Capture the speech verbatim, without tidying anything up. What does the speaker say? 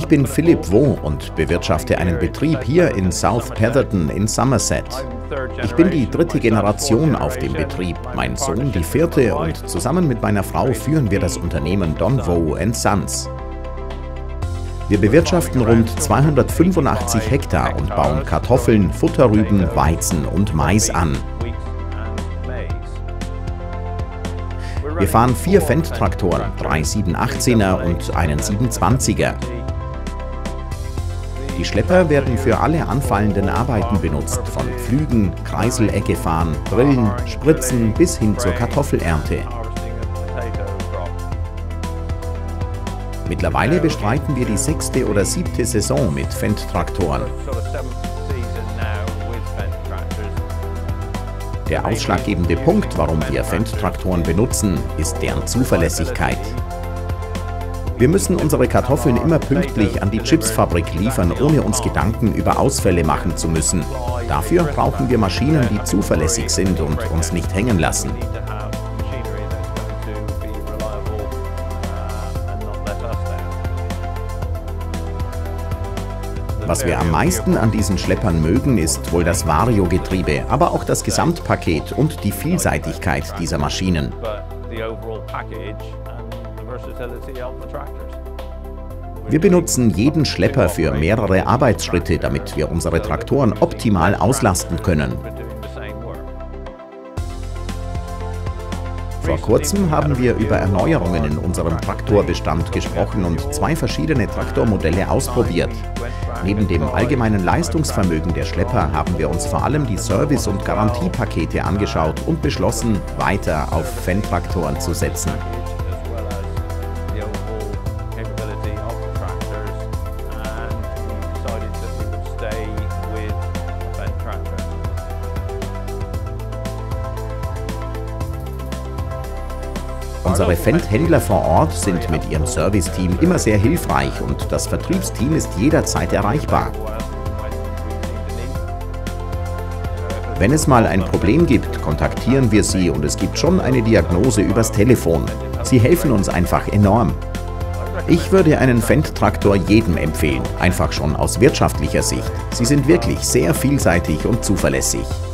Ich bin Philipp Wo und bewirtschafte einen Betrieb hier in South Petherton in Somerset. Ich bin die dritte Generation auf dem Betrieb, mein Sohn die vierte und zusammen mit meiner Frau führen wir das Unternehmen Don Vo and Sons. Wir bewirtschaften rund zweihundertfünfundachtzig Hektar und bauen Kartoffeln, Futterrüben, Weizen und Mais an. Wir fahren vier Fendt-Traktoren, drei sieben achtzehner und einen sieben zwanziger. Die Schlepper werden für alle anfallenden Arbeiten benutzt, von Pflügen, Kreiselecke fahren, Drillen, Spritzen bis hin zur Kartoffelernte. Mittlerweile bestreiten wir die sechste oder siebte Saison mit Fendt-Traktoren. Der ausschlaggebende Punkt, warum wir Fendt-Traktoren benutzen, ist deren Zuverlässigkeit. Wir müssen unsere Kartoffeln immer pünktlich an die Chipsfabrik liefern, ohne uns Gedanken über Ausfälle machen zu müssen. Dafür brauchen wir Maschinen, die zuverlässig sind und uns nicht hängen lassen. Was wir am meisten an diesen Schleppern mögen, ist wohl das Vario-Getriebe, aber auch das Gesamtpaket und die Vielseitigkeit dieser Maschinen. Wir benutzen jeden Schlepper für mehrere Arbeitsschritte, damit wir unsere Traktoren optimal auslasten können. Vor kurzem haben wir über Erneuerungen in unserem Traktorbestand gesprochen und zwei verschiedene Traktormodelle ausprobiert. Neben dem allgemeinen Leistungsvermögen der Schlepper haben wir uns vor allem die Service- und Garantiepakete angeschaut und beschlossen, weiter auf Fendt-Traktoren zu setzen. Unsere Fendt-Händler vor Ort sind mit ihrem Serviceteam immer sehr hilfreich und das Vertriebsteam ist jederzeit erreichbar. Wenn es mal ein Problem gibt, kontaktieren wir sie und es gibt schon eine Diagnose übers Telefon. Sie helfen uns einfach enorm. Ich würde einen Fendt-Traktor jedem empfehlen, einfach schon aus wirtschaftlicher Sicht. Sie sind wirklich sehr vielseitig und zuverlässig.